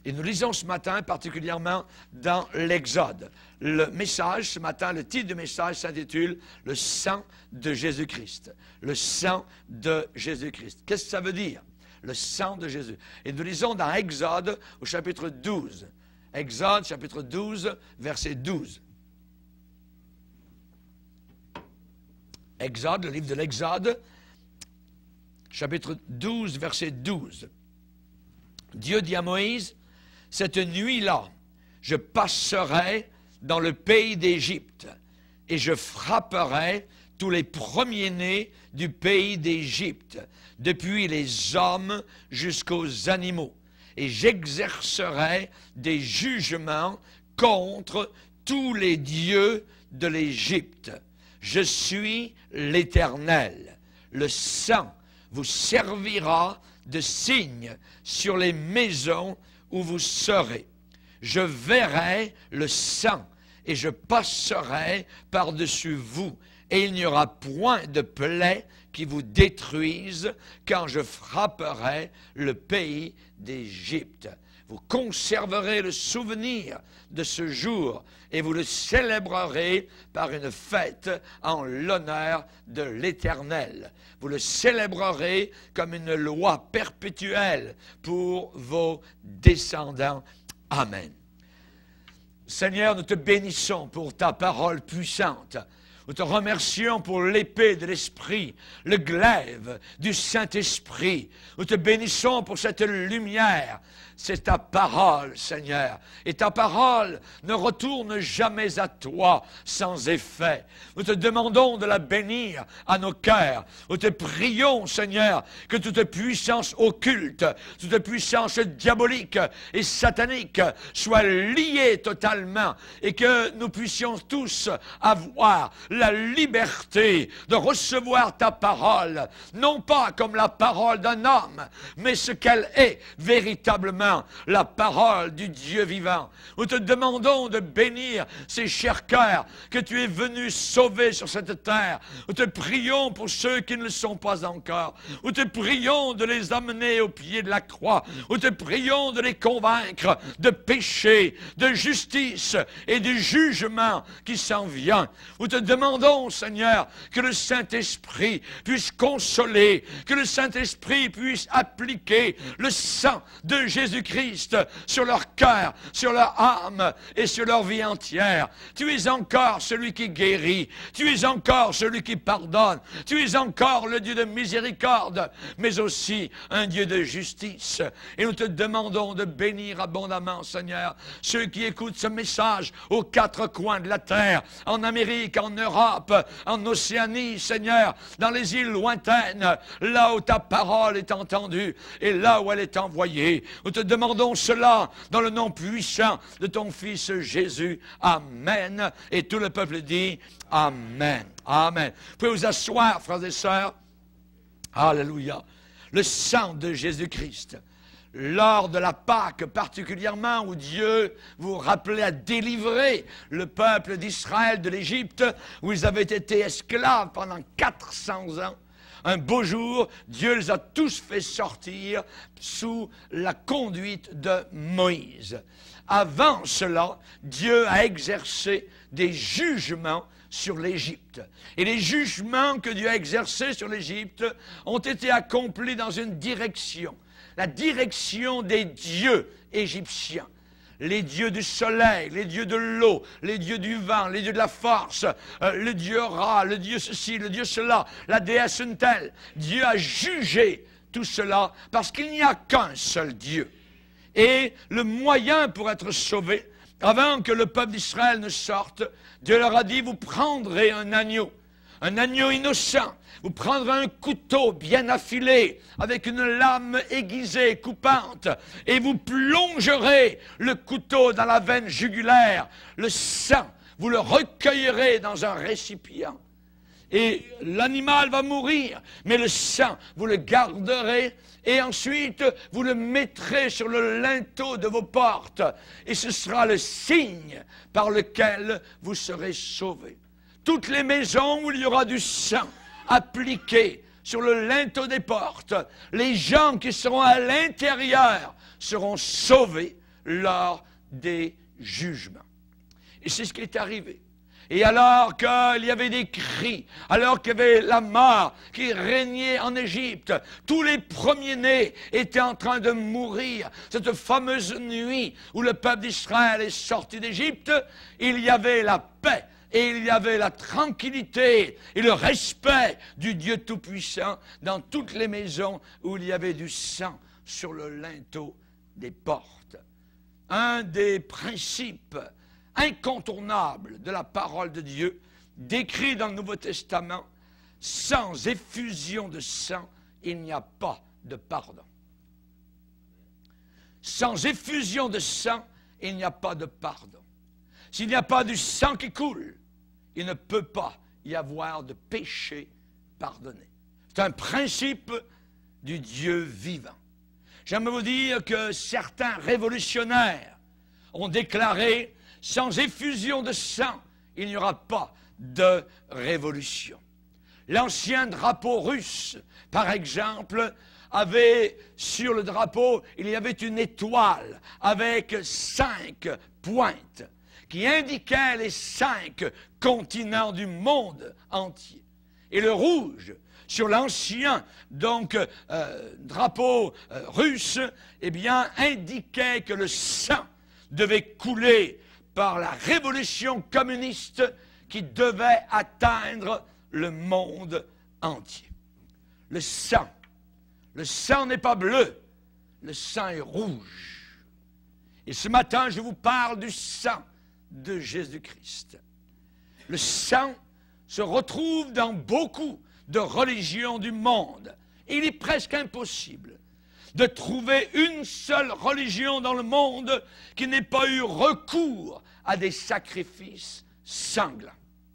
Et nous lisons ce matin particulièrement dans l'Exode. Le message, ce matin, le titre du message s'intitule « Le sang de Jésus-Christ ». Le sang de Jésus-Christ. Qu'est-ce que ça veut dire? Le sang de Jésus. Et nous lisons dans Exode au chapitre 12. Exode, chapitre 12, verset 12. Exode, le livre de l'Exode, chapitre 12, verset 12. Dieu dit à Moïse, « Cette nuit-là, je passerai dans le pays d'Égypte, et je frapperai tous les premiers-nés du pays d'Égypte, depuis les hommes jusqu'aux animaux, et j'exercerai des jugements contre tous les dieux de l'Égypte. Je suis l'Éternel. Le sang vous servira de signe sur les maisons où vous serez. Je verrai le sang et je passerai par-dessus vous, et il n'y aura point de plaie qui vous détruise quand je frapperai le pays d'Égypte. Vous conserverez le souvenir de ce jour et vous le célébrerez par une fête en l'honneur de l'Éternel. Vous le célébrerez comme une loi perpétuelle pour vos descendants. Amen. Seigneur, nous te bénissons pour ta parole puissante. Nous te remercions pour l'épée de l'Esprit, le glaive du Saint-Esprit. Nous te bénissons pour cette lumière. C'est ta parole, Seigneur. Et ta parole ne retourne jamais à toi sans effet. Nous te demandons de la bénir à nos cœurs. Nous te prions, Seigneur, que toute puissance occulte, toute puissance diabolique et satanique soit liée totalement et que nous puissions tous avoir la liberté de recevoir ta parole, non pas comme la parole d'un homme, mais ce qu'elle est véritablement, la parole du Dieu vivant. Nous te demandons de bénir ces chers cœurs que tu es venu sauver sur cette terre. Nous te prions pour ceux qui ne le sont pas encore. Nous te prions de les amener au pied de la croix. Nous te prions de les convaincre de péché, de justice et du jugement qui s'en vient. Nous te demandons, Seigneur, que le Saint-Esprit puisse consoler, que le Saint-Esprit puisse appliquer le sang de Jésus-Christ sur leur cœur, sur leur âme et sur leur vie entière. Tu es encore celui qui guérit, tu es encore celui qui pardonne, tu es encore le Dieu de miséricorde, mais aussi un Dieu de justice. Et nous te demandons de bénir abondamment, Seigneur, ceux qui écoutent ce message aux quatre coins de la terre, en Amérique, en Europe, en Océanie, Seigneur, dans les îles lointaines, là où ta parole est entendue et là où elle est envoyée. Nous te demandons cela dans le nom puissant de ton Fils Jésus. Amen. Et tout le peuple dit Amen. Amen. Vous pouvez vous asseoir, frères et sœurs. Alléluia. Le sang de Jésus-Christ. Lors de la Pâque particulièrement, où Dieu vous rappelait à délivrer le peuple d'Israël de l'Égypte, où ils avaient été esclaves pendant 400 ans. Un beau jour, Dieu les a tous fait sortir sous la conduite de Moïse. Avant cela, Dieu a exercé des jugements sur l'Égypte. Et les jugements que Dieu a exercés sur l'Égypte ont été accomplis dans une direction. La direction des dieux égyptiens. Les dieux du soleil, les dieux de l'eau, les dieux du vent, les dieux de la force, le dieu Ra, le dieu ceci, le dieu cela, la déesse une telle. Dieu a jugé tout cela parce qu'il n'y a qu'un seul Dieu. Et le moyen pour être sauvé, avant que le peuple d'Israël ne sorte, Dieu leur a dit, vous prendrez un agneau innocent. Vous prendrez un couteau bien affilé, avec une lame aiguisée, coupante, et vous plongerez le couteau dans la veine jugulaire. Le sang, vous le recueillerez dans un récipient. Et l'animal va mourir, mais le sang, vous le garderez, et ensuite, vous le mettrez sur le linteau de vos portes, et ce sera le signe par lequel vous serez sauvés. Toutes les maisons où il y aura du sang appliqué sur le linteau des portes, les gens qui seront à l'intérieur seront sauvés. lors des jugements. Et c'est ce qui est arrivé. Et alors qu'il y avait des cris, alors qu'il y avait la mort qui régnait en Égypte, tous les premiers-nés étaient en train de mourir. Cette fameuse nuit où le peuple d'Israël est sorti d'Égypte, il y avait la paix et il y avait la tranquillité et le respect du Dieu Tout-Puissant dans toutes les maisons où il y avait du sang sur le linteau des portes. Un des principes incontournable de la parole de Dieu, décrit dans le Nouveau Testament, sans effusion de sang, il n'y a pas de pardon. Sans effusion de sang, il n'y a pas de pardon. S'il n'y a pas du sang qui coule, il ne peut pas y avoir de péché pardonné. C'est un principe du Dieu vivant. J'aimerais vous dire que certains révolutionnaires ont déclaré: sans effusion de sang, il n'y aura pas de révolution. L'ancien drapeau russe, par exemple, avait sur le drapeau, il y avait une étoile avec 5 pointes qui indiquaient les 5 continents du monde entier. Et le rouge, sur l'ancien drapeau russe, eh bien, indiquait que le sang devait couler par la révolution communiste qui devait atteindre le monde entier. Le sang n'est pas bleu, le sang est rouge. Et ce matin, je vous parle du sang de Jésus-Christ. Le sang se retrouve dans beaucoup de religions du monde. Et il est presque impossible de trouver une seule religion dans le monde qui n'ait pas eu recours à des sacrifices sanglants.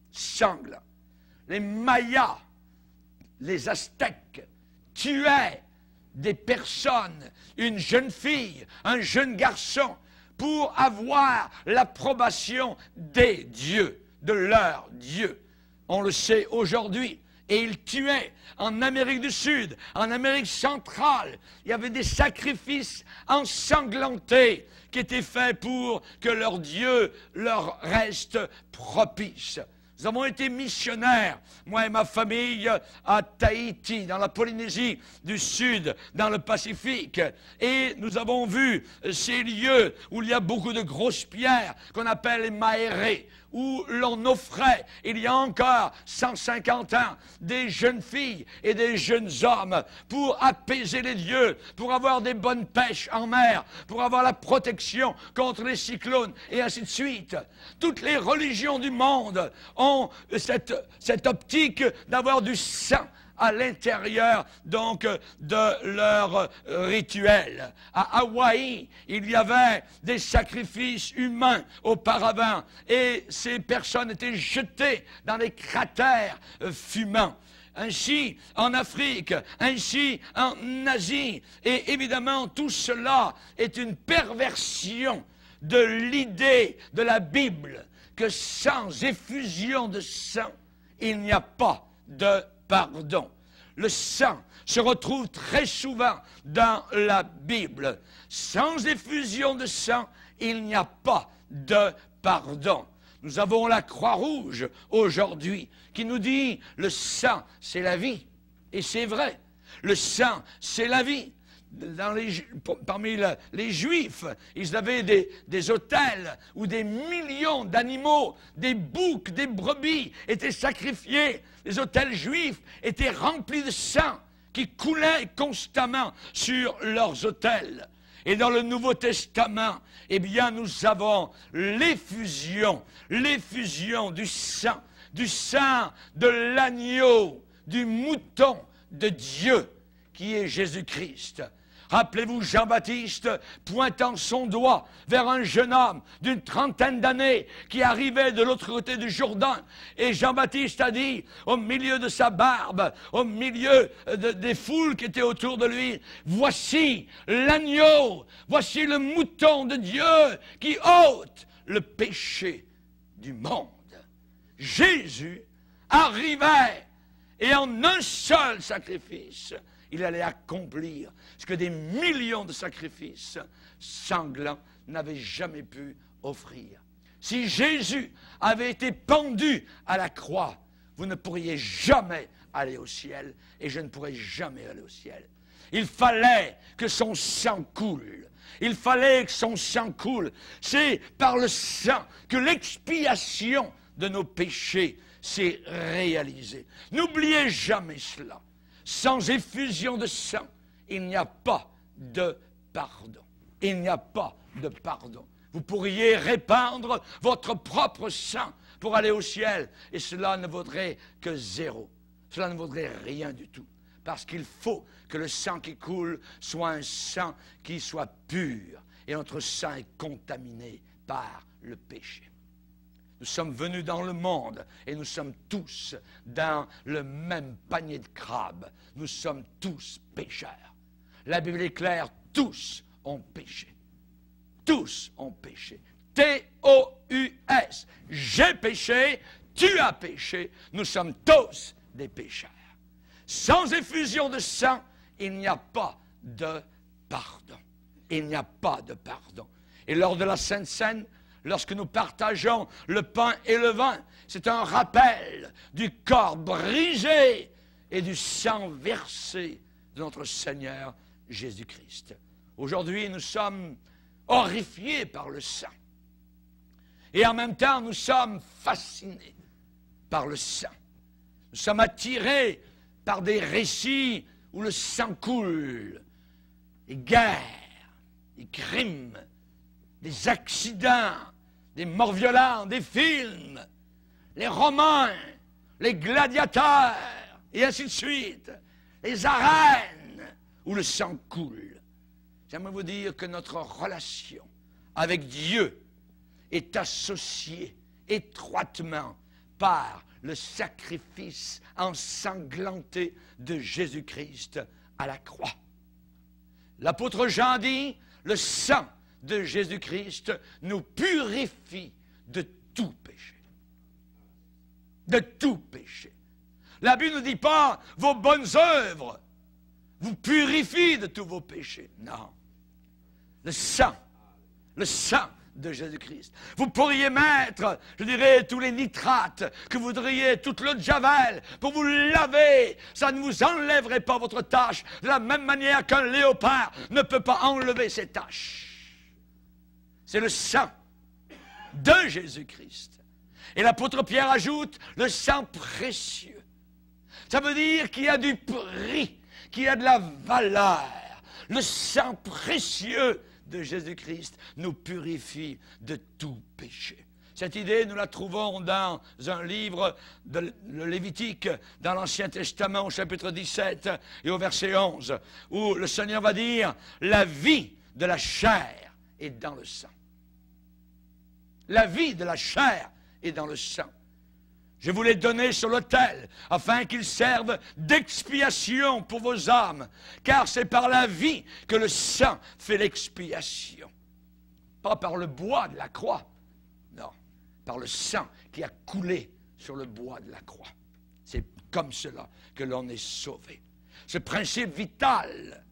Les Mayas, les Aztèques, tuaient des personnes, une jeune fille, un jeune garçon, pour avoir l'approbation des dieux, de leurs dieux. On le sait aujourd'hui. Et ils tuaient en Amérique du Sud, en Amérique centrale. Il y avait des sacrifices ensanglantés qui étaient faits pour que leur Dieu leur reste propice. Nous avons été missionnaires, moi et ma famille, à Tahiti, dans la Polynésie du Sud, dans le Pacifique. Et nous avons vu ces lieux où il y a beaucoup de grosses pierres qu'on appelle les maérés, où l'on offrait, il y a encore 150 ans, des jeunes filles et des jeunes hommes pour apaiser les dieux, pour avoir des bonnes pêches en mer, pour avoir la protection contre les cyclones, et ainsi de suite. Toutes les religions du monde ont cette optique d'avoir du sang à l'intérieur donc de leur rituel. À Hawaï, il y avait des sacrifices humains auparavant et ces personnes étaient jetées dans les cratères fumants. Ainsi en Afrique, ainsi en Asie. Et évidemment, tout cela est une perversion de l'idée de la Bible que sans effusion de sang, il n'y a pas de pardon. Le sang se retrouve très souvent dans la Bible. Sans effusion de sang, il n'y a pas de pardon. Nous avons la Croix-Rouge aujourd'hui qui nous dit le sang, c'est la vie. Et c'est vrai. Le sang, c'est la vie. Parmi les Juifs, ils avaient des autels où des millions d'animaux, des boucs, des brebis étaient sacrifiés. Les autels juifs étaient remplis de sang qui coulait constamment sur leurs autels. Et dans le Nouveau Testament, eh bien, nous avons l'effusion du sang de l'agneau, du mouton de Dieu, qui est Jésus-Christ. Rappelez-vous Jean-Baptiste pointant son doigt vers un jeune homme d'une trentaine d'années qui arrivait de l'autre côté du Jourdain. Et Jean-Baptiste a dit, au milieu de sa barbe, au milieu des foules qui étaient autour de lui, « Voici l'agneau, voici le mouton de Dieu qui ôte le péché du monde. » Jésus arrivait et en un seul sacrifice, il allait accomplir ce que des millions de sacrifices sanglants n'avaient jamais pu offrir. Si Jésus avait été pendu à la croix, vous ne pourriez jamais aller au ciel, et je ne pourrais jamais aller au ciel. Il fallait que son sang coule. Il fallait que son sang coule. C'est par le sang que l'expiation de nos péchés s'est réalisée. N'oubliez jamais cela. Sans effusion de sang, il n'y a pas de pardon. Il n'y a pas de pardon. Vous pourriez répandre votre propre sang pour aller au ciel, et cela ne vaudrait que zéro. Cela ne vaudrait rien du tout. Parce qu'il faut que le sang qui coule soit un sang qui soit pur. Et notre sang est contaminé par le péché. Nous sommes venus dans le monde et nous sommes tous dans le même panier de crabes. Nous sommes tous pécheurs. La Bible est claire, tous ont péché. Tous ont péché. T-O-U-S. J'ai péché, tu as péché, nous sommes tous des pécheurs. Sans effusion de sang, il n'y a pas de pardon. Il n'y a pas de pardon. Et lors de la Sainte Seine, lorsque nous partageons le pain et le vin, c'est un rappel du corps brisé et du sang versé de notre Seigneur Jésus-Christ. Aujourd'hui, nous sommes horrifiés par le sang. Et en même temps, nous sommes fascinés par le sang. Nous sommes attirés par des récits où le sang coule, des guerres, des crimes, des accidents, des morts violentes, des films, les Romains, les gladiateurs, et ainsi de suite, les arènes où le sang coule. J'aimerais vous dire que notre relation avec Dieu est associée étroitement par le sacrifice ensanglanté de Jésus-Christ à la croix. L'apôtre Jean dit, le sang de Jésus-Christ nous purifie de tout péché. De tout péché. La Bible ne dit pas, vos bonnes œuvres vous purifient de tous vos péchés. Non. Le sang de Jésus-Christ. Vous pourriez mettre, je dirais, tous les nitrates que vous voudriez, toute l'eau de Javel, pour vous laver. Ça ne vous enlèverait pas votre tache, de la même manière qu'un léopard ne peut pas enlever ses taches. C'est le sang de Jésus-Christ. Et l'apôtre Pierre ajoute, le sang précieux. Ça veut dire qu'il y a du prix, qu'il y a de la valeur. Le sang précieux de Jésus-Christ nous purifie de tout péché. Cette idée, nous la trouvons dans un livre de le Lévitique, dans l'Ancien Testament, au chapitre 17 et au verset 11, où le Seigneur va dire, la vie de la chair est dans le sang. La vie de la chair est dans le sang. Je vous l'ai donné sur l'autel, afin qu'il serve d'expiation pour vos âmes, car c'est par la vie que le sang fait l'expiation. Pas par le bois de la croix, non, par le sang qui a coulé sur le bois de la croix. C'est comme cela que l'on est sauvé. Ce principe vital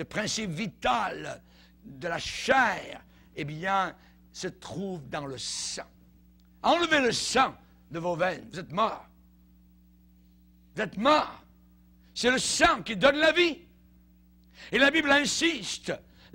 de la chair, eh bien, se trouve dans le sang. Enlevez le sang de vos veines, vous êtes morts. Vous êtes morts. C'est le sang qui donne la vie. Et la Bible insiste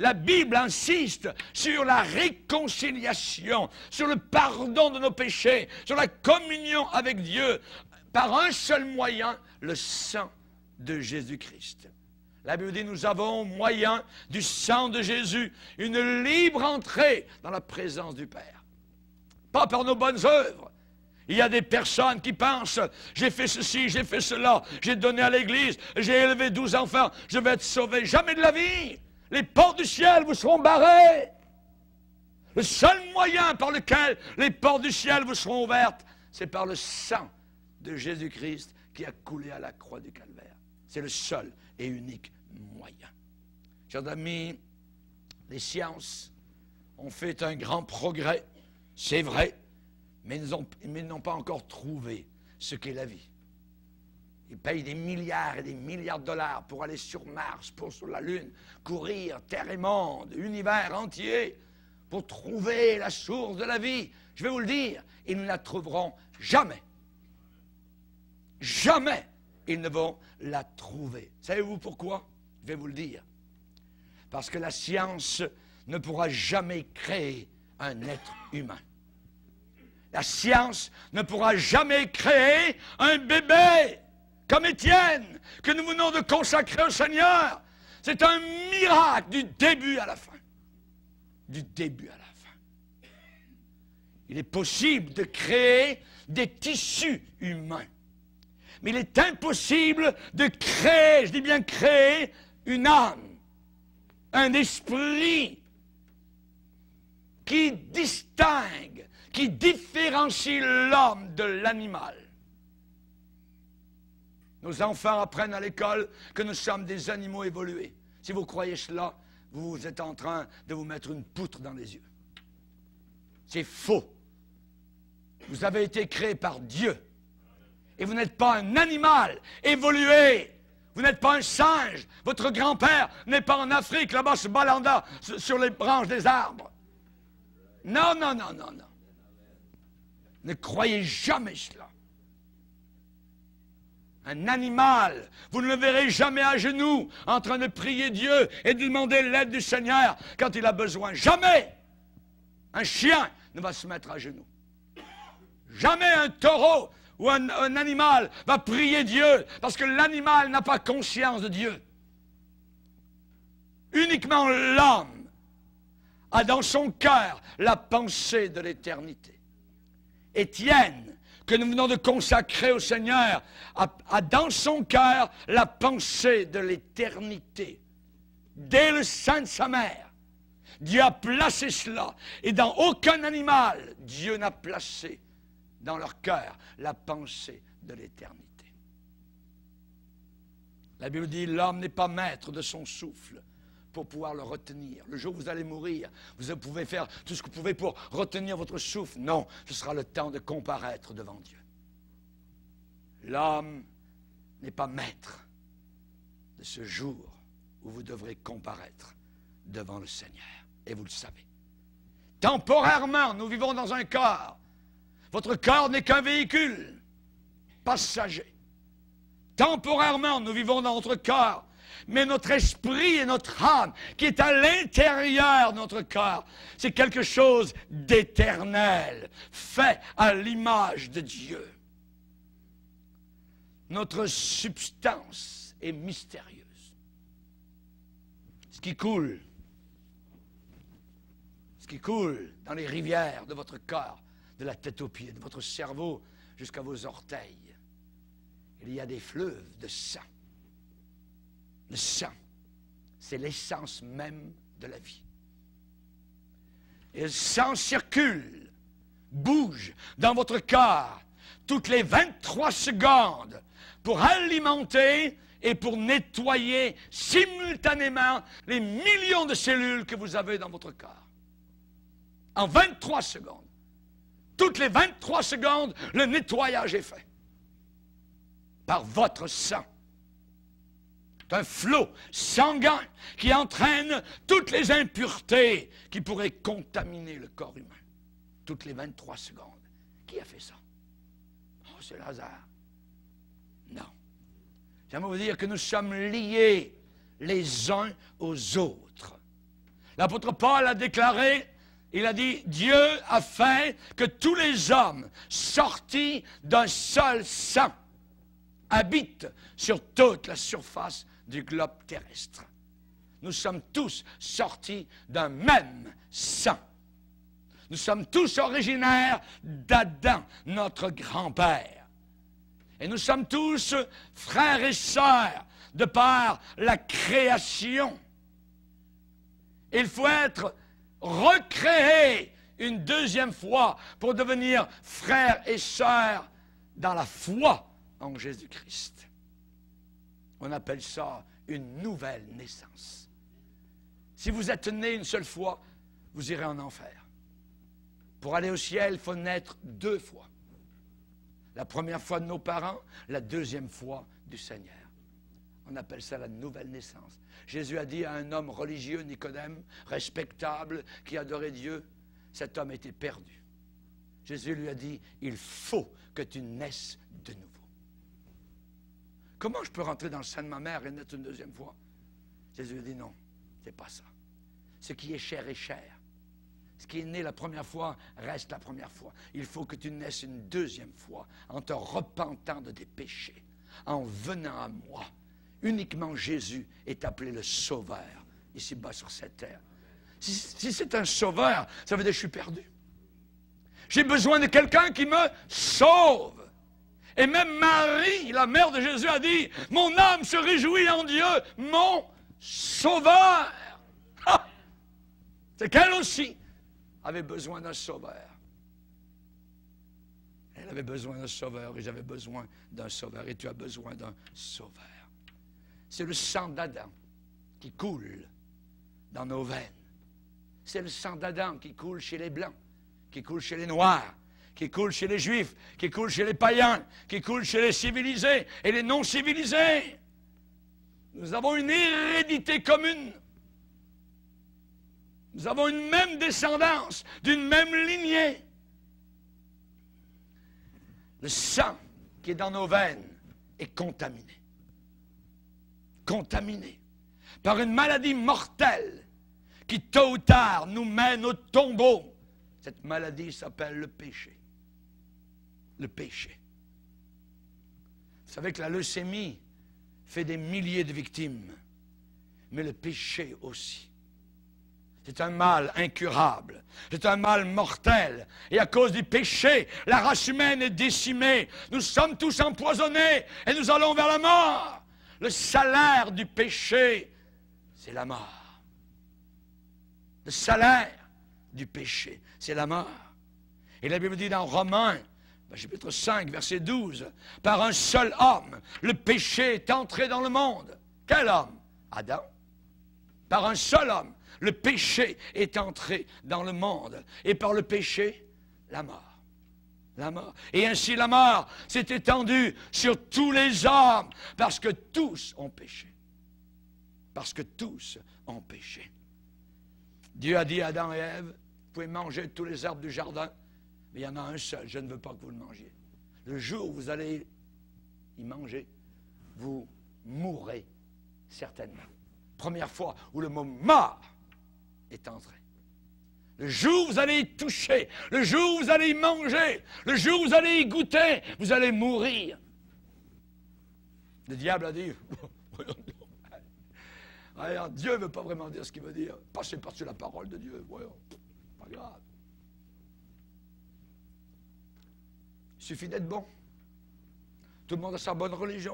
sur la réconciliation, sur le pardon de nos péchés, sur la communion avec Dieu, par un seul moyen, le sang de Jésus-Christ. La Bible dit, nous avons, au moyen du sang de Jésus, une libre entrée dans la présence du Père. Pas par nos bonnes œuvres. Il y a des personnes qui pensent, j'ai fait ceci, j'ai fait cela, j'ai donné à l'église, j'ai élevé 12 enfants, je vais être sauvé. Jamais de la vie. Les portes du ciel vous seront barrées. Le seul moyen par lequel les portes du ciel vous seront ouvertes, c'est par le sang de Jésus-Christ qui a coulé à la croix du Calvaire. C'est le seul et unique moyen. Chers amis, les sciences ont fait un grand progrès, c'est vrai, mais ils n'ont pas encore trouvé ce qu'est la vie. Ils payent des milliards et des milliards de dollars pour aller sur Mars, pour sur la Lune, courir terre et monde, univers entier, pour trouver la source de la vie. Je vais vous le dire, ils ne la trouveront jamais. Jamais ils ne vont la trouver. Savez-vous pourquoi? Je vais vous le dire. Parce que la science ne pourra jamais créer un être humain. La science ne pourra jamais créer un bébé comme Étienne, que nous venons de consacrer au Seigneur. C'est un miracle du début à la fin. Du début à la fin. Il est possible de créer des tissus humains. Mais il est impossible de créer, je dis bien créer, une âme, un esprit qui distingue, qui différencie l'homme de l'animal. Nos enfants apprennent à l'école que nous sommes des animaux évolués. Si vous croyez cela, vous êtes en train de vous mettre une poutre dans les yeux. C'est faux. Vous avez été créé par Dieu. Et vous n'êtes pas un animal évolué. Vous n'êtes pas un singe. Votre grand-père n'est pas en Afrique, là-bas, se baladant sur les branches des arbres. Non, non, non, non, non. Ne croyez jamais cela. Un animal, vous ne le verrez jamais à genoux, en train de prier Dieu et de demander l'aide du Seigneur quand il a besoin. Jamais un chien ne va se mettre à genoux. Jamais un taureau ou un animal va prier Dieu, parce que l'animal n'a pas conscience de Dieu. Uniquement l'homme a dans son cœur la pensée de l'éternité. Étienne, que nous venons de consacrer au Seigneur, a dans son cœur la pensée de l'éternité. Dès le sein de sa mère, Dieu a placé cela. Et dans aucun animal, Dieu n'a placé dans leur cœur la pensée de l'éternité. La Bible dit, l'homme n'est pas maître de son souffle pour pouvoir le retenir. Le jour où vous allez mourir, vous pouvez faire tout ce que vous pouvez pour retenir votre souffle. Non, ce sera le temps de comparaître devant Dieu. L'homme n'est pas maître de ce jour où vous devrez comparaître devant le Seigneur. Et vous le savez. Temporairement, nous vivons dans un corps. Votre corps n'est qu'un véhicule passager. Temporairement, nous vivons dans notre corps. Mais notre esprit et notre âme, qui est à l'intérieur de notre corps, c'est quelque chose d'éternel, fait à l'image de Dieu. Notre substance est mystérieuse. Ce qui coule dans les rivières de votre corps, de la tête aux pieds, de votre cerveau jusqu'à vos orteils, il y a des fleuves de sang. Le sang, c'est l'essence même de la vie. Et le sang circule, bouge dans votre corps toutes les 23 secondes pour alimenter et pour nettoyer simultanément les millions de cellules que vous avez dans votre corps. En 23 secondes. Toutes les 23 secondes, le nettoyage est fait. Par votre sang. C'est un flot sanguin qui entraîne toutes les impuretés qui pourraient contaminer le corps humain. Toutes les 23 secondes. Qui a fait ça? Oh, c'est Lazare. Non. J'aimerais vous dire que nous sommes liés les uns aux autres. L'apôtre Paul a déclaré, il a dit, Dieu a fait que tous les hommes sortis d'un seul sang habitent sur toute la surface du globe terrestre. Nous sommes tous sortis d'un même sang. Nous sommes tous originaires d'Adam, notre grand-père. Et nous sommes tous frères et sœurs de par la création. Il faut être recréé une deuxième fois pour devenir frères et sœurs dans la foi en Jésus-Christ. On appelle ça une nouvelle naissance. Si vous êtes né une seule fois, vous irez en enfer. Pour aller au ciel, il faut naître 2 fois. La première fois de nos parents, la deuxième fois du Seigneur. On appelle ça la nouvelle naissance. Jésus a dit à un homme religieux, Nicodème, respectable, qui adorait Dieu, cet homme était perdu. Jésus lui a dit, il faut que tu naisses de nouveau. Comment je peux rentrer dans le sein de ma mère et naître une deuxième fois? Jésus lui a dit, non, c'est pas ça. Ce qui est cher est cher. Ce qui est né la première fois reste la première fois. Il faut que tu naisses une deuxième fois en te repentant de tes péchés, en venant à moi. Uniquement Jésus est appelé le Sauveur, ici-bas sur cette terre. Si c'est un Sauveur, ça veut dire que je suis perdu. J'ai besoin de quelqu'un qui me sauve. Et même Marie, la mère de Jésus, a dit, « Mon âme se réjouit en Dieu, mon Sauveur. » C'est qu'elle aussi avait besoin d'un Sauveur. Elle avait besoin d'un Sauveur et j'avais besoin d'un Sauveur. Et tu as besoin d'un Sauveur. C'est le sang d'Adam qui coule dans nos veines. C'est le sang d'Adam qui coule chez les Blancs, qui coule chez les Noirs, qui coule chez les Juifs, qui coule chez les païens, qui coule chez les civilisés et les non-civilisés. Nous avons une hérédité commune. Nous avons une même descendance, d'une même lignée. Le sang qui est dans nos veines est contaminé. Contaminé par une maladie mortelle qui, tôt ou tard, nous mène au tombeau. Cette maladie s'appelle le péché. Le péché. Vous savez que la leucémie fait des milliers de victimes, mais le péché aussi. C'est un mal incurable, c'est un mal mortel. Et à cause du péché, la race humaine est décimée. Nous sommes tous empoisonnés et nous allons vers la mort. Le salaire du péché, c'est la mort. Le salaire du péché, c'est la mort. Et la Bible dit dans Romains, chapitre 5, verset 12, « Par un seul homme, le péché est entré dans le monde. » Quel homme? Adam. Par un seul homme, le péché est entré dans le monde. Et par le péché, la mort. La mort. Et ainsi la mort s'est étendue sur tous les hommes, parce que tous ont péché. Parce que tous ont péché. Dieu a dit à Adam et Ève, vous pouvez manger de tous les arbres du jardin, mais il y en a un seul, je ne veux pas que vous le mangiez. Le jour où vous allez y manger, vous mourrez certainement. Première fois où le mot mort est entré. Le jour où vous allez y toucher, le jour où vous allez y manger, le jour où vous allez y goûter, vous allez mourir. Le diable a dit, alors, Dieu ne veut pas vraiment dire ce qu'il veut dire. Passez par-dessus la parole de Dieu. Voyons, pas grave. Il suffit d'être bon. Tout le monde a sa bonne religion.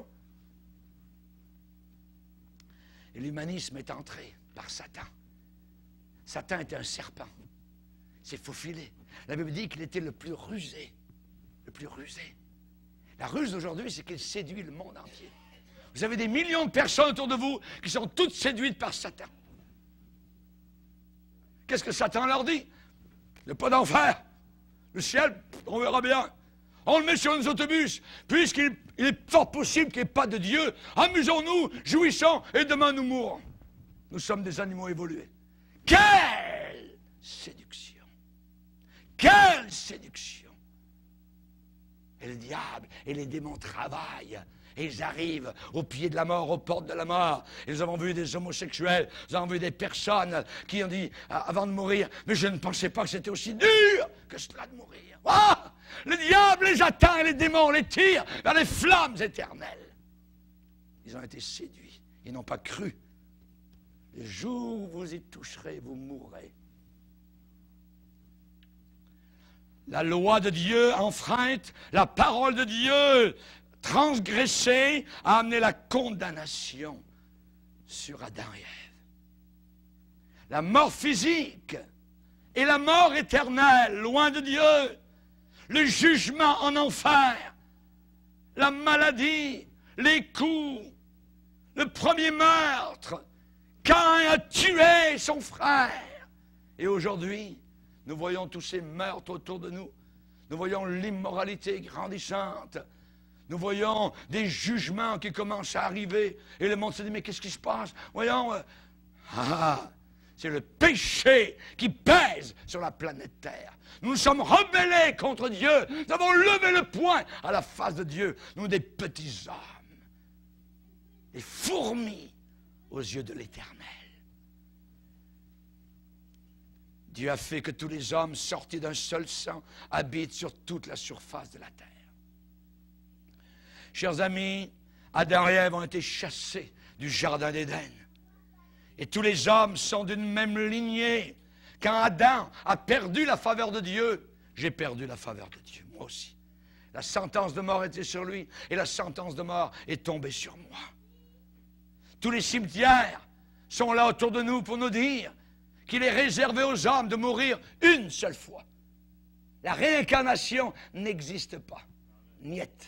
Et l'humanisme est entré par Satan. Satan était un serpent. Il s'est faufilé. La Bible dit qu'il était le plus rusé. Le plus rusé. La ruse d'aujourd'hui, c'est qu'il séduit le monde entier. Vous avez des millions de personnes autour de vous qui sont toutes séduites par Satan. Qu'est-ce que Satan leur dit? Il n'y a pas d'enfer. Le ciel, on verra bien. On le met sur nos autobus, puisqu'il est fort possible qu'il n'y ait pas de Dieu. Amusons-nous, jouissons, et demain nous mourrons. Nous sommes des animaux évolués. Quelle séduction! Quelle séduction! Et le diable et les démons travaillent. Et ils arrivent au pied de la mort, aux portes de la mort. Et nous avons vu des homosexuels, nous avons vu des personnes qui ont dit, avant de mourir, mais je ne pensais pas que c'était aussi dur que cela de mourir. Ah! Le diable les atteint, les démons les tirent vers les flammes éternelles. Ils ont été séduits, ils n'ont pas cru. Le jour où vous y toucherez, vous mourrez. La loi de Dieu enfreinte, la parole de Dieu transgressée a amené la condamnation sur Adam et Ève. La mort physique et la mort éternelle, loin de Dieu. Le jugement en enfer, la maladie, les coups, le premier meurtre. Caïn a tué son frère. Et aujourd'hui, nous voyons tous ces meurtres autour de nous. Nous voyons l'immoralité grandissante. Nous voyons des jugements qui commencent à arriver. Et le monde se dit, mais qu'est-ce qui se passe? Voyons, c'est le péché qui pèse sur la planète Terre. Nous nous sommes rebellés contre Dieu. Nous avons levé le poing à la face de Dieu. Nous, des petits hommes, des fourmis aux yeux de l'Éternel. Dieu a fait que tous les hommes sortis d'un seul sang habitent sur toute la surface de la terre. Chers amis, Adam et Ève ont été chassés du jardin d'Éden. Et tous les hommes sont d'une même lignée. Quand Adam a perdu la faveur de Dieu, j'ai perdu la faveur de Dieu, moi aussi. La sentence de mort était sur lui et la sentence de mort est tombée sur moi. Tous les cimetières sont là autour de nous pour nous dire qu'il est réservé aux hommes de mourir une seule fois. La réincarnation n'existe pas. Niet.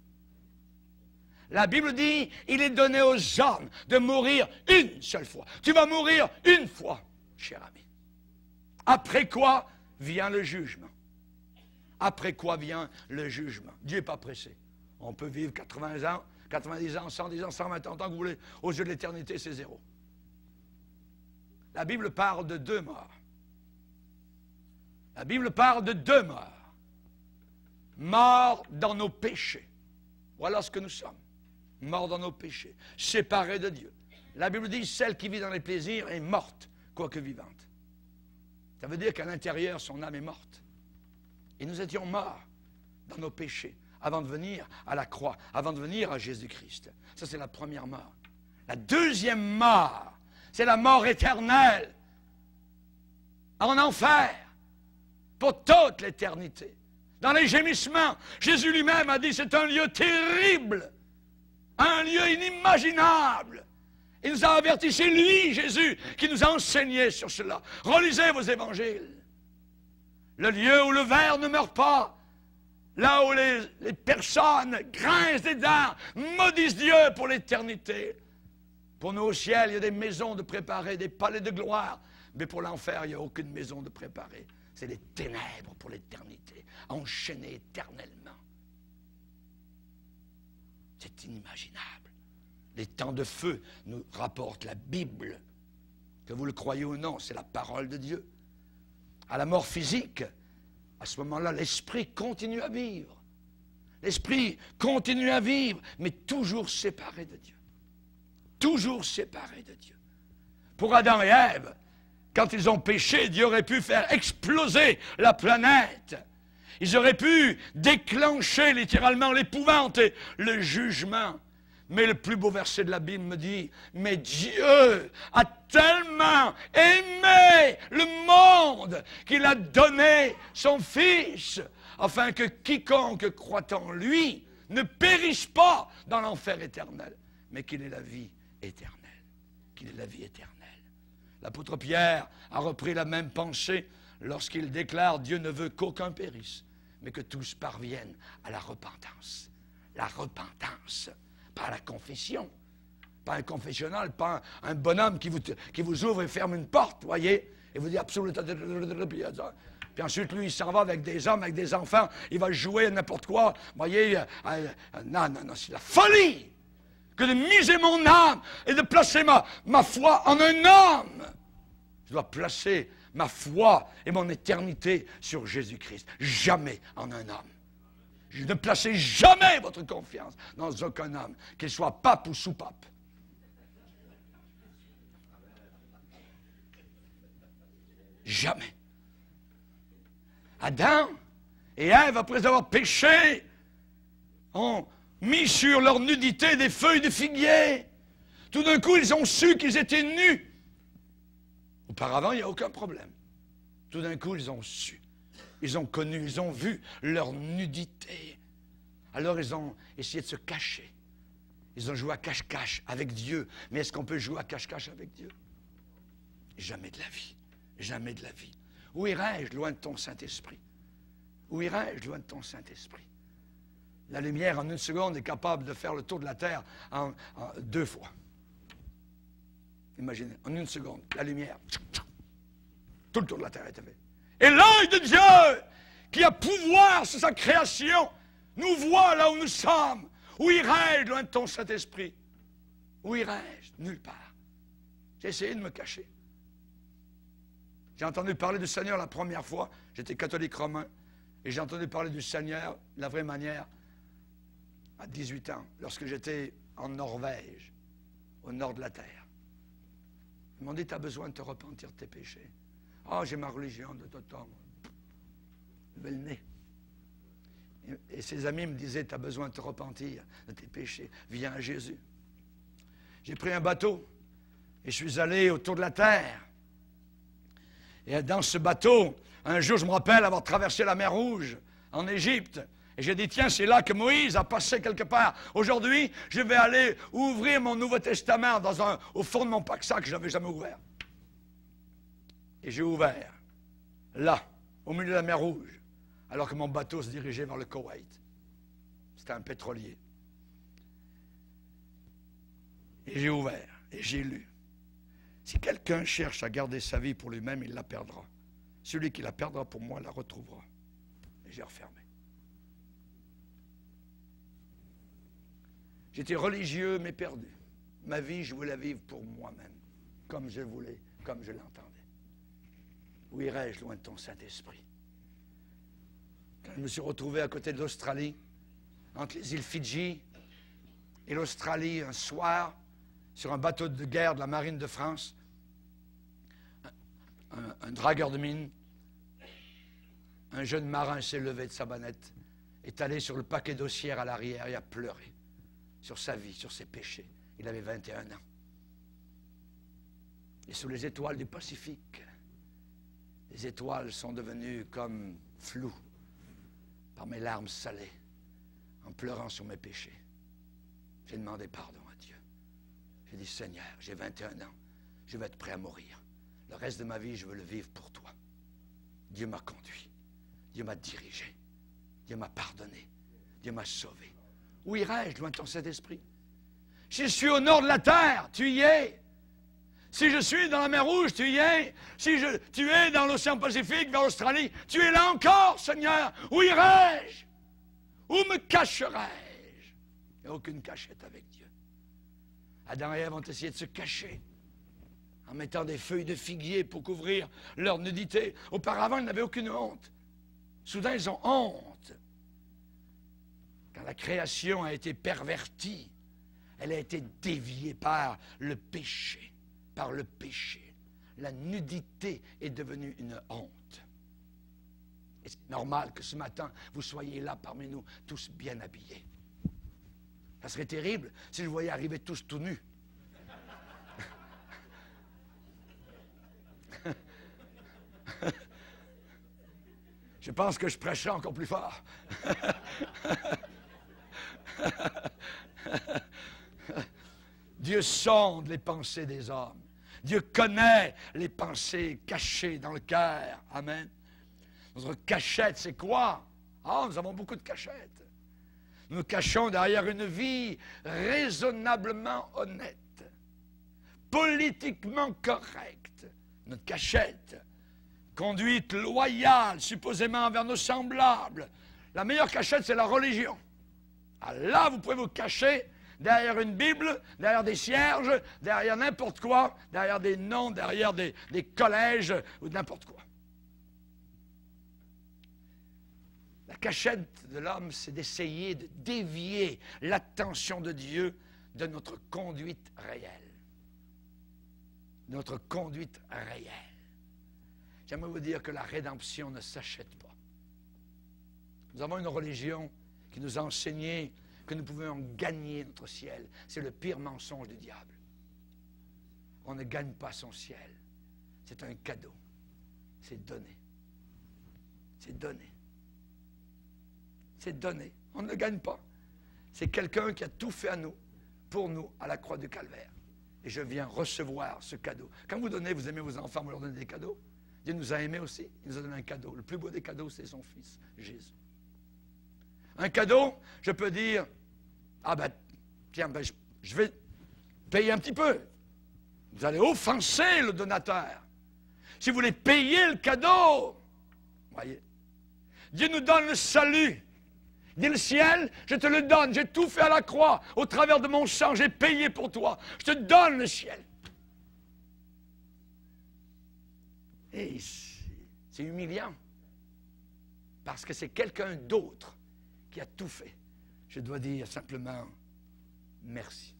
La Bible dit, il est donné aux hommes de mourir une seule fois. Tu vas mourir une fois, cher ami. Après quoi vient le jugement. Après quoi vient le jugement. Dieu n'est pas pressé. On peut vivre 80 ans, 90 ans, 110 ans, 120 ans, tant que vous voulez. Aux yeux de l'éternité, c'est zéro. La Bible parle de deux morts. La Bible parle de deux morts. Morts dans nos péchés. Voilà ce que nous sommes. Morts dans nos péchés. Séparés de Dieu. La Bible dit, celle qui vit dans les plaisirs est morte, quoique vivante. Ça veut dire qu'à l'intérieur, son âme est morte. Et nous étions morts dans nos péchés avant de venir à la croix, avant de venir à Jésus-Christ. Ça, c'est la première mort. La deuxième mort, c'est la mort éternelle en enfer pour toute l'éternité. Dans les gémissements, Jésus lui-même a dit, c'est un lieu terrible, un lieu inimaginable. Il nous a avertis, c'est lui, Jésus, qui nous a enseigné sur cela. Relisez vos évangiles. Le lieu où le ver ne meurt pas, là où les personnes grincent des dents, maudissent Dieu pour l'éternité. Pour nous au ciel, il y a des maisons de préparer, des palais de gloire. Mais pour l'enfer, il n'y a aucune maison de préparer. C'est les ténèbres pour l'éternité, enchaînées éternellement. C'est inimaginable. Les temps de feu nous rapporte la Bible. Que vous le croyez ou non, c'est la parole de Dieu. À la mort physique, à ce moment-là, l'esprit continue à vivre. L'esprit continue à vivre, mais toujours séparé de Dieu. Toujours séparé de Dieu. Pour Adam et Ève, quand ils ont péché, Dieu aurait pu faire exploser la planète. Ils auraient pu déclencher littéralement l'épouvante et le jugement. Mais le plus beau verset de la Bible me dit, mais Dieu a tellement aimé le monde qu'il a donné son Fils, afin que quiconque croit en lui ne périsse pas dans l'enfer éternel, mais qu'il ait la vie éternelle. Qu'il ait la vie éternelle. L'apôtre Pierre a repris la même pensée lorsqu'il déclare, Dieu ne veut qu'aucun périsse, mais que tous parviennent à la repentance. La repentance. Pas la confession, pas un confessionnal, pas un bonhomme qui vous ouvre et ferme une porte, voyez, et vous dit absolument. Puis ensuite, lui, il s'en va avec des hommes, avec des enfants, il va jouer à n'importe quoi, voyez. Non, c'est la folie que de miser mon âme et de placer ma foi en un homme. Je dois placer ma foi et mon éternité sur Jésus-Christ, jamais en un homme. Ne placez jamais votre confiance dans aucun homme, qu'il soit pape ou sous-pape. Jamais. Adam et Ève, après avoir péché, ont mis sur leur nudité des feuilles de figuier. Tout d'un coup, ils ont su qu'ils étaient nus. Auparavant, il n'y a aucun problème. Tout d'un coup, ils ont su. Ils ont connu, ils ont vu leur nudité. Alors ils ont essayé de se cacher. Ils ont joué à cache-cache avec Dieu. Mais est-ce qu'on peut jouer à cache-cache avec Dieu? Jamais de la vie. Jamais de la vie. Où irais-je loin de ton Saint-Esprit? Où irais-je loin de ton Saint-Esprit? La lumière, en une seconde, est capable de faire le tour de la terre en 2 fois. Imaginez, en une seconde, la lumière, tout le tour de la terre est fait. Et l'œil de Dieu, qui a pouvoir sur sa création, nous voit là où nous sommes. Où irais-je loin de ton Saint-Esprit? Où irais-je? Nulle part. J'ai essayé de me cacher. J'ai entendu parler du Seigneur la première fois. J'étais catholique romain. Et j'ai entendu parler du Seigneur, de la vraie manière, à 18 ans, lorsque j'étais en Norvège, au nord de la terre. Ils m'ont dit, tu as besoin de te repentir de tes péchés. Ah, j'ai ma religion de tout temps. Levez le nez. Et ses amis me disaient, tu as besoin de te repentir de tes péchés. Viens à Jésus. J'ai pris un bateau et je suis allé autour de la terre. Et dans ce bateau, un jour, je me rappelle avoir traversé la mer Rouge en Égypte. Et j'ai dit, tiens, c'est là que Moïse a passé quelque part. Aujourd'hui, je vais aller ouvrir mon Nouveau Testament au fond de mon pack-sac que je n'avais jamais ouvert. Et j'ai ouvert, là, au milieu de la mer Rouge, alors que mon bateau se dirigeait vers le Koweït. C'était un pétrolier. Et j'ai ouvert, et j'ai lu. Si quelqu'un cherche à garder sa vie pour lui-même, il la perdra. Celui qui la perdra pour moi la retrouvera. Et j'ai refermé. J'étais religieux mais perdu. Ma vie, je voulais la vivre pour moi-même, comme je voulais, comme je l'entendais. Où irais-je loin de ton Saint-Esprit? Quand je me suis retrouvé à côté de l'Australie, entre les îles Fidji et l'Australie, un soir, sur un bateau de guerre de la marine de France, un dragueur de mine, un jeune marin s'est levé de sa bannette, est allé sur le paquet d'ossières à l'arrière et a pleuré sur sa vie, sur ses péchés. Il avait 21 ans. Et sous les étoiles du Pacifique, les étoiles sont devenues comme floues par mes larmes salées, en pleurant sur mes péchés. J'ai demandé pardon à Dieu. J'ai dit, Seigneur, j'ai 21 ans, je vais être prêt à mourir. Le reste de ma vie, je veux le vivre pour toi. Dieu m'a conduit, Dieu m'a dirigé, Dieu m'a pardonné, Dieu m'a sauvé. Où irais-je loin de ton Saint-Esprit? Si je suis au nord de la terre, tu y es. Si je suis dans la mer Rouge, tu y es. Si tu es dans l'océan Pacifique, vers l'Australie, tu es là encore, Seigneur. Où irais-je? Où me cacherais-je? Il n'y a aucune cachette avec Dieu. Adam et Ève ont essayé de se cacher en mettant des feuilles de figuier pour couvrir leur nudité. Auparavant, ils n'avaient aucune honte. Soudain, ils ont honte. Quand la création a été pervertie, elle a été déviée par le péché. Par le péché. La nudité est devenue une honte. Et c'est normal que ce matin, vous soyez là parmi nous, tous bien habillés. Ça serait terrible si je voyais arriver tous tout nus. Je pense que je prêcherai encore plus fort. Dieu sonde les pensées des hommes. Dieu connaît les pensées cachées dans le cœur. Amen. Notre cachette, c'est quoi? Ah, nous avons beaucoup de cachettes. Nous nous cachons derrière une vie raisonnablement honnête, politiquement correcte. Notre cachette, conduite loyale, supposément envers nos semblables. La meilleure cachette, c'est la religion. Ah, là, vous pouvez vous cacher derrière une Bible, derrière des cierges, derrière n'importe quoi, derrière des noms, derrière des collèges ou n'importe quoi. La cachette de l'homme, c'est d'essayer de dévier l'attention de Dieu de notre conduite réelle. Notre conduite réelle. J'aimerais vous dire que la rédemption ne s'achète pas. Nous avons une religion qui nous a enseigné que nous pouvions gagner notre ciel. C'est le pire mensonge du diable. On ne gagne pas son ciel. C'est un cadeau. C'est donné. C'est donné. C'est donné. On ne le gagne pas. C'est quelqu'un qui a tout fait à nous, pour nous, à la croix du Calvaire. Et je viens recevoir ce cadeau. Quand vous donnez, vous aimez vos enfants, vous leur donnez des cadeaux. Dieu nous a aimés aussi. Il nous a donné un cadeau. Le plus beau des cadeaux, c'est son Fils, Jésus. Un cadeau, je peux dire, ah ben, tiens, ben, je vais payer un petit peu. Vous allez offenser le donateur. Si vous voulez payer le cadeau, voyez, Dieu nous donne le salut. Il dit, le ciel, je te le donne, j'ai tout fait à la croix, au travers de mon sang, j'ai payé pour toi, je te donne le ciel. Et c'est humiliant, parce que c'est quelqu'un d'autre qui a tout fait. Je dois dire simplement, merci.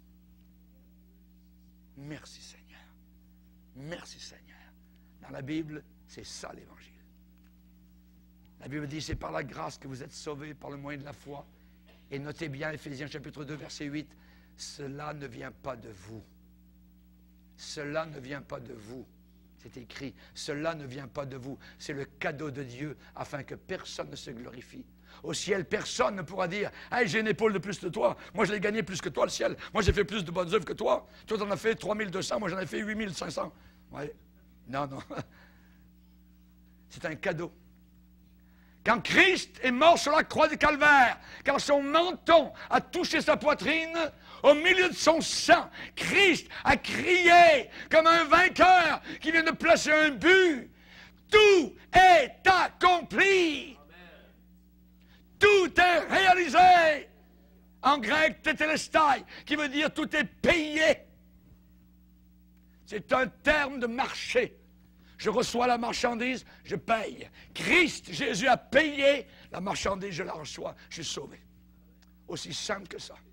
Merci Seigneur. Merci Seigneur. Dans la Bible, c'est ça l'Évangile. La Bible dit, c'est par la grâce que vous êtes sauvés par le moyen de la foi. Et notez bien, Éphésiens chapitre 2, verset 8, cela ne vient pas de vous. Cela ne vient pas de vous. C'est écrit, cela ne vient pas de vous. C'est le cadeau de Dieu afin que personne ne se glorifie. Au ciel, personne ne pourra dire, hey, j'ai une épaule de plus que toi. Moi, je l'ai gagné plus que toi, le ciel. Moi, j'ai fait plus de bonnes œuvres que toi. Toi, tu en as fait 3200, moi, j'en ai fait 8500. Ouais. Non, non. C'est un cadeau. Quand Christ est mort sur la croix du Calvaire, quand son menton a touché sa poitrine, au milieu de son sang, Christ a crié comme un vainqueur qui vient de placer un but. Tout est accompli. Tout est réalisé. En grec, tetelestai, qui veut dire tout est payé. C'est un terme de marché. Je reçois la marchandise, je paye. Christ, Jésus a payé la marchandise, je la reçois, je suis sauvé. Aussi simple que ça.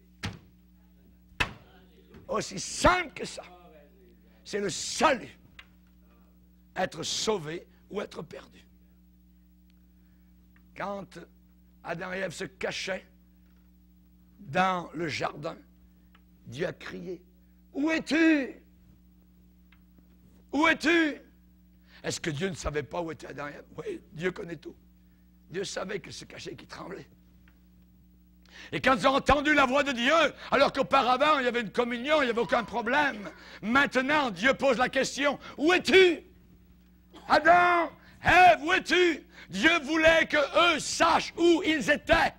Aussi simple que ça. C'est le salut. Être sauvé ou être perdu. Quand Adam et Ève se cachaient dans le jardin, Dieu a crié, « Où es-tu? Où es-tu? » Est-ce que Dieu ne savait pas où était Adam et Ève? Oui, Dieu connaît tout. Dieu savait qu'ils se cachaient et qu'ils tremblaient. Et quand ils ont entendu la voix de Dieu, alors qu'auparavant, il y avait une communion, il n'y avait aucun problème, maintenant, Dieu pose la question, « Où es-tu? Adam, Ève, où es-tu? » Dieu voulait qu'eux sachent où ils étaient.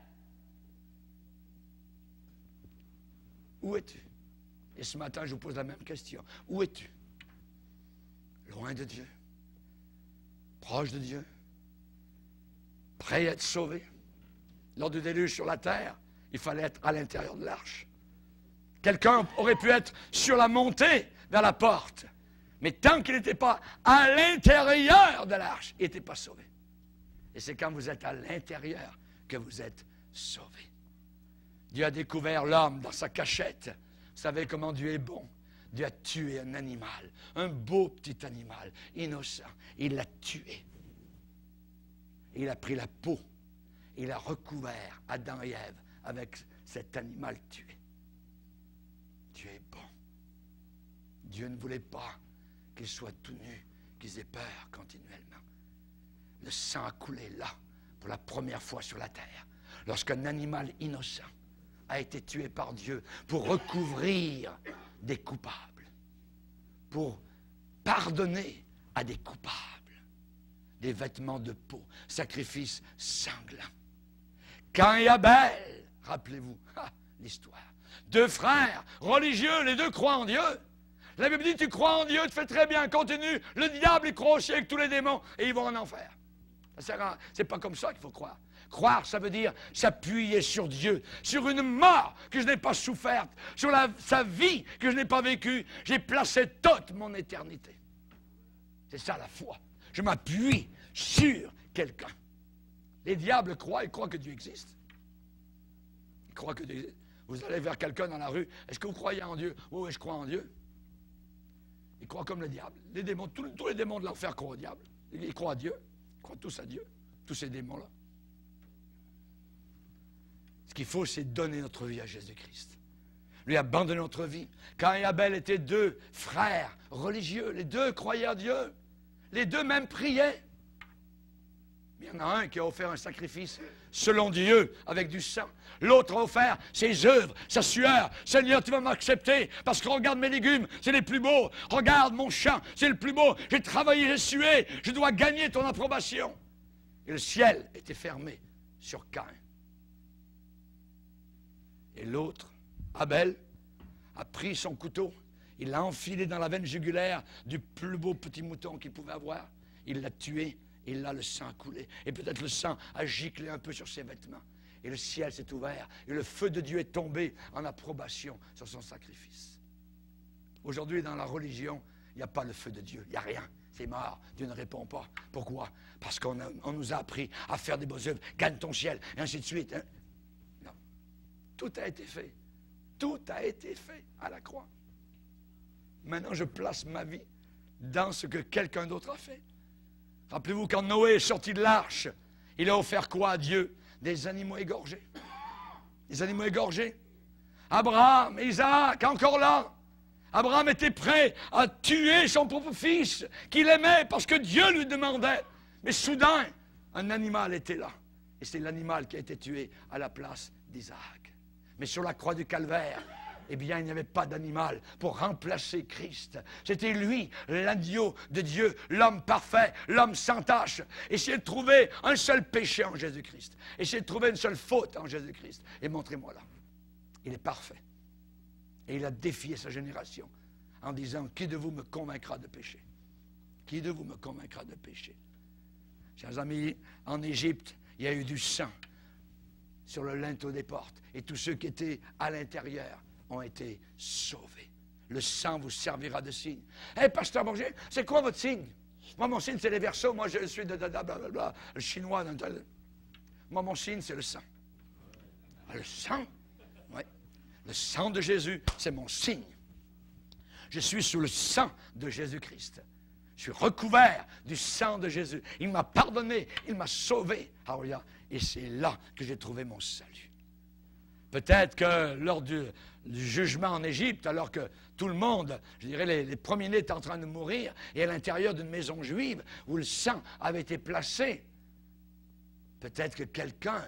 Où es-tu? Et ce matin, je vous pose la même question. Où es-tu? Loin de Dieu? Proche de Dieu? Prêt à être sauvé? Lors du déluge sur la terre, il fallait être à l'intérieur de l'arche. Quelqu'un aurait pu être sur la montée vers la porte. Mais tant qu'il n'était pas à l'intérieur de l'arche, il n'était pas sauvé. Et c'est quand vous êtes à l'intérieur que vous êtes sauvé. Dieu a découvert l'homme dans sa cachette. Vous savez comment Dieu est bon. Dieu a tué un animal, un beau petit animal, innocent. Il l'a tué. Il a pris la peau. Il a recouvert Adam et Ève avec cet animal tué. Dieu est bon. Dieu ne voulait pas qu'ils soient tout nus, qu'ils aient peur continuellement. Le sang a coulé là, pour la première fois sur la terre, lorsqu'un animal innocent a été tué par Dieu pour recouvrir des coupables, pour pardonner à des coupables, des vêtements de peau, sacrifice sanglant. Caïn et Abel, rappelez-vous, l'histoire, deux frères religieux, les deux croient en Dieu. La Bible dit, tu crois en Dieu, tu fais très bien, continue. Le diable, il croit aussi avec tous les démons et ils vont en enfer. C'est pas comme ça qu'il faut croire. Croire, ça veut dire s'appuyer sur Dieu, sur une mort que je n'ai pas soufferte, sur sa vie que je n'ai pas vécue. J'ai placé toute mon éternité. C'est ça la foi. Je m'appuie sur quelqu'un. Les diables croient, ils croient que Dieu existe. Ils croient que Dieu existe. Vous allez vers quelqu'un dans la rue, est-ce que vous croyez en Dieu? Oui, je crois en Dieu. Ils croient comme le diable. Les démons, tous les démons de l'enfer croient au diable. Ils croient à Dieu. Ils croient tous à Dieu, tous ces démons-là. Ce qu'il faut, c'est donner notre vie à Jésus-Christ. Lui abandonner notre vie. Caïn et Abel étaient deux frères religieux. Les deux croyaient à Dieu. Les deux même priaient. Mais il y en a un qui a offert un sacrifice selon Dieu avec du sang. L'autre a offert ses œuvres, sa sueur. Seigneur, tu vas m'accepter parce que regarde mes légumes, c'est les plus beaux. Regarde mon champ, c'est le plus beau. J'ai travaillé, j'ai sué. Je dois gagner ton approbation. Et le ciel était fermé sur Caïn. Et l'autre, Abel, a pris son couteau. Il l'a enfilé dans la veine jugulaire du plus beau petit mouton qu'il pouvait avoir. Il l'a tué. Et là, le sang a coulé. Et peut-être le sang a giclé un peu sur ses vêtements. Et le ciel s'est ouvert. Et le feu de Dieu est tombé en approbation sur son sacrifice. Aujourd'hui, dans la religion, il n'y a pas le feu de Dieu. Il n'y a rien. C'est mort. Dieu ne répond pas. Pourquoi? Parce qu'on nous a appris à faire des bonnes œuvres. Gagne ton ciel. Et ainsi de suite. Hein? Non. Tout a été fait. Tout a été fait à la croix. Maintenant, je place ma vie dans ce que quelqu'un d'autre a fait. Rappelez-vous, quand Noé est sorti de l'arche, il a offert quoi à Dieu? Des animaux égorgés. Des animaux égorgés. Abraham, Isaac, encore là. Abraham était prêt à tuer son propre fils, qu'il aimait parce que Dieu lui demandait. Mais soudain, un animal était là. Et c'est l'animal qui a été tué à la place d'Isaac. Mais sur la croix du Calvaire, eh bien, il n'y avait pas d'animal pour remplacer Christ. C'était lui, l'agneau de Dieu, l'homme parfait, l'homme sans tache. Essayez de trouver un seul péché en Jésus-Christ. Essayez de trouver une seule faute en Jésus-Christ. Et montrez-moi là. Il est parfait. Et il a défié sa génération en disant, qui de vous me convaincra de péché? Qui de vous me convaincra de péché? Chers amis, en Égypte, il y a eu du sang sur le linteau des portes. Et tous ceux qui étaient à l'intérieur ont été sauvés. Le sang vous servira de signe. Hé, pasteur Bourget, c'est quoi votre signe? Moi, mon signe, c'est les verseaux. Moi, je suis de blablabla, le chinois. Moi, mon signe, c'est le sang. Le sang? Oui. Le sang de Jésus, c'est mon signe. Je suis sous le sang de Jésus-Christ. Je suis recouvert du sang de Jésus. Il m'a pardonné, il m'a sauvé. Alléluia. Et c'est là que j'ai trouvé mon salut. Peut-être que lors du jugement en Égypte, alors que tout le monde, je dirais les premiers-nés étaient en train de mourir, et à l'intérieur d'une maison juive où le sang avait été placé, peut-être que quelqu'un,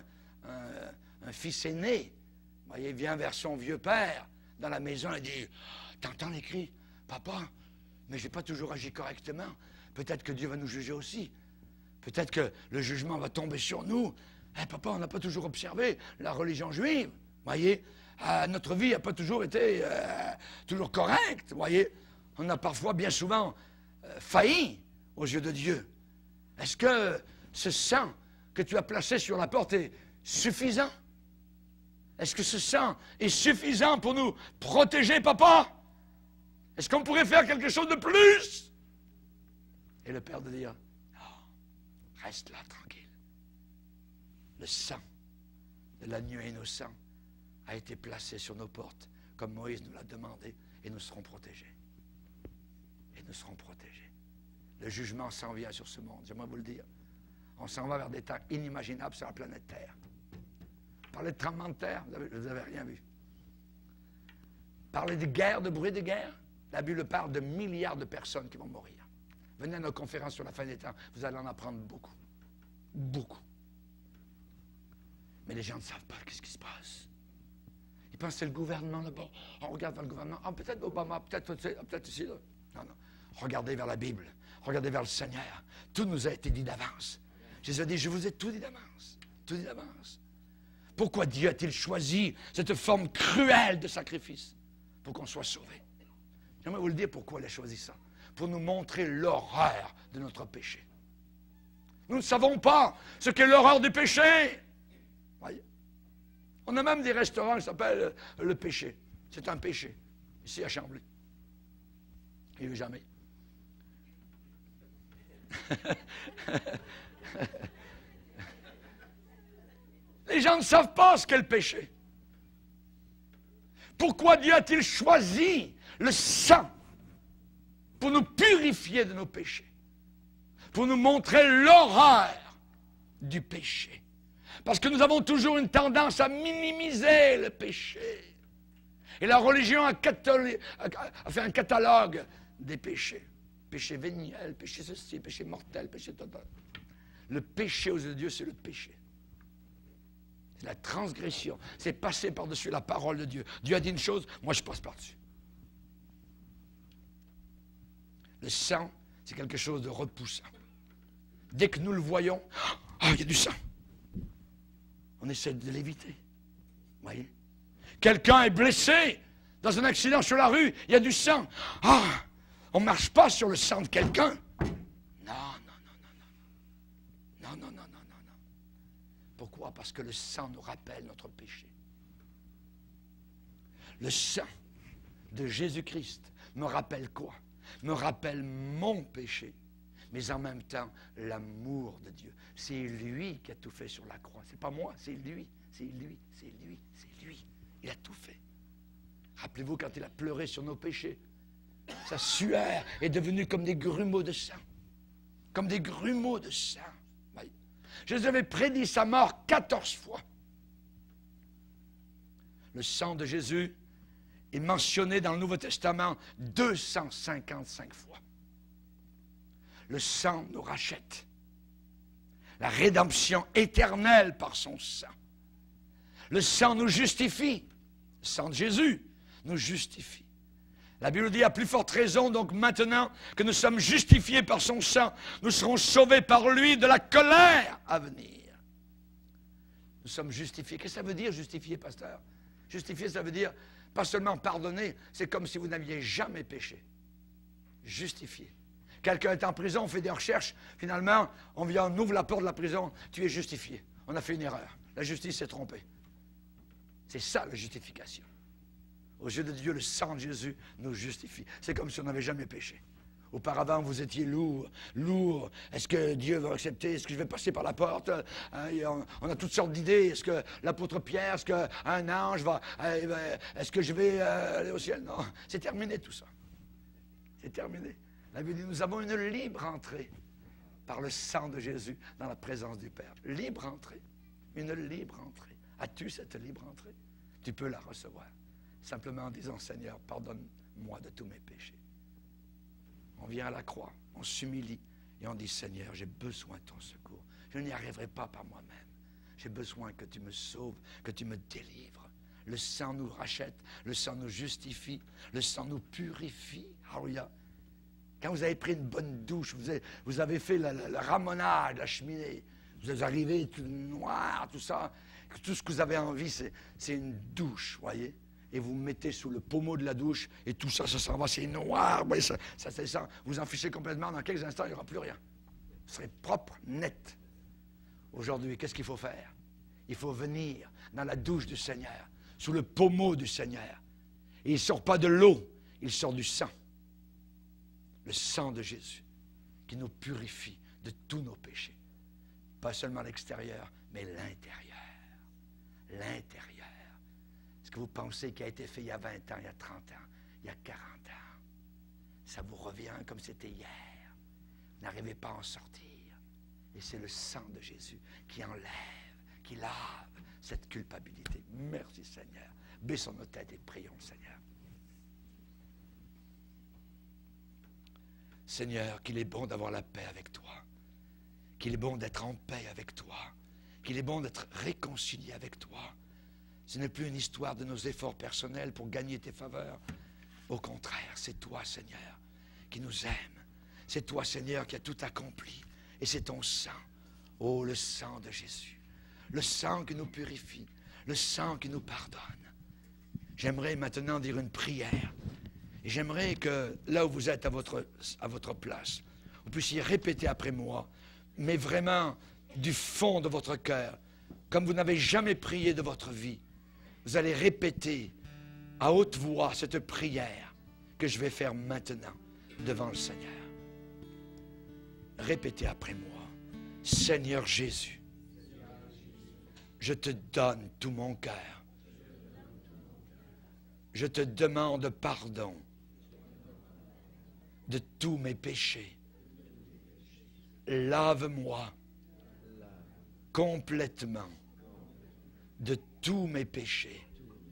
un fils aîné, voyez, vient vers son vieux père dans la maison et dit, t'entends les cris? Papa, mais je n'ai pas toujours agi correctement. Peut-être que Dieu va nous juger aussi. Peut-être que le jugement va tomber sur nous. Hey, papa, on n'a pas toujours observé la religion juive. Voyez, notre vie n'a pas toujours été toujours correcte. Voyez, on a parfois, bien souvent, failli aux yeux de Dieu. Est-ce que ce sang que tu as placé sur la porte est suffisant? Est-ce que ce sang est suffisant pour nous protéger, papa? Est-ce qu'on pourrait faire quelque chose de plus? Et le père de dire, non, reste là, tranquille. Le sang de l'agneau innocent a été placé sur nos portes, comme Moïse nous l'a demandé, et nous serons protégés. Et nous serons protégés. Le jugement s'en vient sur ce monde, j'aimerais vous le dire. On s'en va vers des temps inimaginables sur la planète Terre. Parler de tremblement de terre, vous n'avez rien vu. Parler de guerre, de bruit de guerre, la Bible parle de milliards de personnes qui vont mourir. Venez à nos conférences sur la fin des temps, vous allez en apprendre beaucoup. Beaucoup. Mais les gens ne savent pas ce qui se passe. Ils pensent que c'est le gouvernement là-bas. On regarde vers le gouvernement. Ah, peut-être Obama, peut-être ici, là. Non, non. Regardez vers la Bible. Regardez vers le Seigneur. Tout nous a été dit d'avance. Jésus a dit, je vous ai tout dit d'avance. Tout dit d'avance. Pourquoi Dieu a-t-il choisi cette forme cruelle de sacrifice? Pour qu'on soit sauvé. J'aimerais vous le dire pourquoi il a choisi ça. Pour nous montrer l'horreur de notre péché. Nous ne savons pas ce qu'est l'horreur du péché. Voyez? On a même des restaurants qui s'appellent le péché. C'est un péché. Ici à Chambly. Il n'y a eu jamais. Les gens ne savent pas ce qu'est le péché. Pourquoi Dieu a-t-il choisi le sang pour nous purifier de nos péchés? Pour nous montrer l'horreur du péché. Parce que nous avons toujours une tendance à minimiser le péché. Et la religion a fait un catalogue des péchés. Péché véniel, péché ceci, péché mortel, péché total. Le péché aux yeux de Dieu, c'est le péché. C'est la transgression. C'est passer par-dessus la parole de Dieu. Dieu a dit une chose, moi je passe par-dessus. Le sang, c'est quelque chose de repoussant. Dès que nous le voyons, il y a du sang. On essaie de l'éviter. Voyez? Quelqu'un est blessé dans un accident sur la rue, il y a du sang. On ne marche pas sur le sang de quelqu'un. Non. Pourquoi? Parce que le sang nous rappelle notre péché. Le sang de Jésus-Christ me rappelle quoi? Me rappelle mon péché, mais en même temps l'amour de Dieu. C'est lui qui a tout fait sur la croix. C'est pas moi, c'est lui, c'est lui, c'est lui, c'est lui. Il a tout fait. Rappelez-vous quand il a pleuré sur nos péchés. Sa sueur est devenue comme des grumeaux de sang. Comme des grumeaux de sang. Jésus avait prédit sa mort 14 fois. Le sang de Jésus est mentionné dans le Nouveau Testament 255 fois. Le sang nous rachète. La rédemption éternelle par son sang. Le sang nous justifie. Le sang de Jésus nous justifie. La Bible dit à plus forte raison, donc maintenant que nous sommes justifiés par son sang, nous serons sauvés par lui de la colère à venir. Nous sommes justifiés. Qu'est-ce que ça veut dire, justifié, pasteur? Justifié, ça veut dire, pas seulement pardonner, c'est comme si vous n'aviez jamais péché. Justifié. Quelqu'un est en prison, on fait des recherches, finalement, on vient, on ouvre la porte de la prison, tu es justifié. On a fait une erreur. La justice s'est trompée. C'est ça, la justification. Aux yeux de Dieu, le sang de Jésus nous justifie. C'est comme si on n'avait jamais péché. Auparavant, vous étiez lourd. Est-ce que Dieu va accepter? Est-ce que je vais passer par la porte? On a toutes sortes d'idées. Est-ce que l'apôtre Pierre, est-ce qu'un ange va... Est-ce que je vais aller au ciel? Non, c'est terminé tout ça. C'est terminé. La Bible dit, nous avons une libre entrée par le sang de Jésus dans la présence du Père. Libre entrée. Une libre entrée. As-tu cette libre entrée? Tu peux la recevoir. Simplement en disant, Seigneur, pardonne-moi de tous mes péchés. On vient à la croix, on s'humilie et on dit, Seigneur, j'ai besoin de ton secours. Je n'y arriverai pas par moi-même. J'ai besoin que tu me sauves, que tu me délivres. Le sang nous rachète, le sang nous justifie, le sang nous purifie. Alléluia. Quand vous avez pris une bonne douche, vous avez fait le ramonage, la cheminée, vous arrivez tout noir, tout ça, tout ce que vous avez envie, c'est une douche, voyez? Et vous mettez sous le pommeau de la douche, et tout ça, ça s'en va, c'est noir, ça descend. Vous en fichez complètement, dans quelques instants, il n'y aura plus rien. Vous serez propre, net. Aujourd'hui, qu'est-ce qu'il faut faire? Il faut venir dans la douche du Seigneur, sous le pommeau du Seigneur. Et il ne sort pas de l'eau, il sort du sang. Le sang de Jésus, qui nous purifie de tous nos péchés. Pas seulement l'extérieur, mais l'intérieur. L'intérieur. Ce que vous pensez qui a été fait il y a 20 ans, il y a 30 ans, il y a 40 ans, ça vous revient comme c'était hier. Vous n'arrivez pas à en sortir. Et c'est le sang de Jésus qui enlève, qui lave cette culpabilité. Merci Seigneur. Baissons nos têtes et prions Seigneur. Seigneur, qu'il est bon d'avoir la paix avec toi. Qu'il est bon d'être en paix avec toi. Qu'il est bon d'être réconcilié avec toi. Ce n'est plus une histoire de nos efforts personnels pour gagner tes faveurs. Au contraire, c'est toi, Seigneur, qui nous aime. C'est toi, Seigneur, qui as tout accompli. Et c'est ton sang. Oh, le sang de Jésus. Le sang qui nous purifie. Le sang qui nous pardonne. J'aimerais maintenant dire une prière. Et j'aimerais que, là où vous êtes à votre place, vous puissiez répéter après moi, mais vraiment du fond de votre cœur, comme vous n'avez jamais prié de votre vie. Vous allez répéter à haute voix cette prière que je vais faire maintenant devant le Seigneur. Répétez après moi. Seigneur Jésus, je te donne tout mon cœur. Je te demande pardon de tous mes péchés. Lave-moi complètement de tous mes péchés.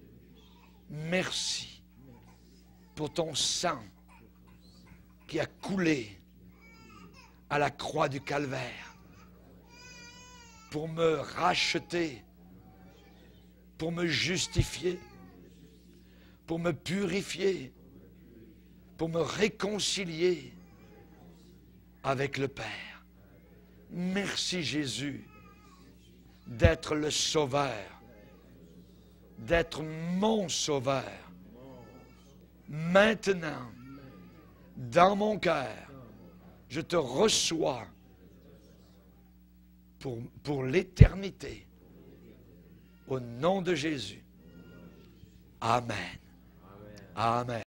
Merci pour ton sang qui a coulé à la croix du Calvaire pour me racheter, pour me justifier, pour me purifier, pour me réconcilier avec le Père. Merci Jésus d'être le Sauveur, d'être mon Sauveur. Maintenant, dans mon cœur, je te reçois pour l'éternité Au nom de Jésus. Amen. Amen.